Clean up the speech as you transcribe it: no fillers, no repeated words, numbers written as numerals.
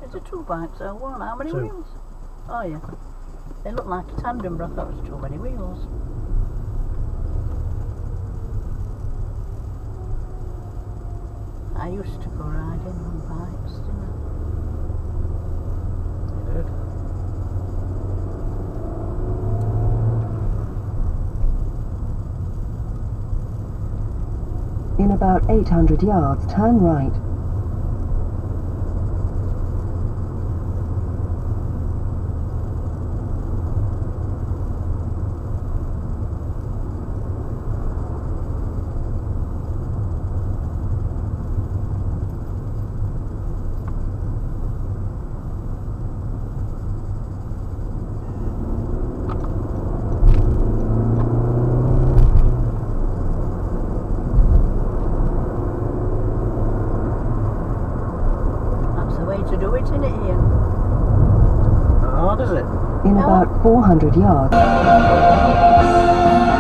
It's a two bike, so one. How many Two. wheels? Oh yeah. They look like a tandem, but I thought it was too many wheels. I used to go riding on bikes, didn't You did. In about 800 yards, turn right. to do it, innit, Ian? How hard is it? In about 400 yards.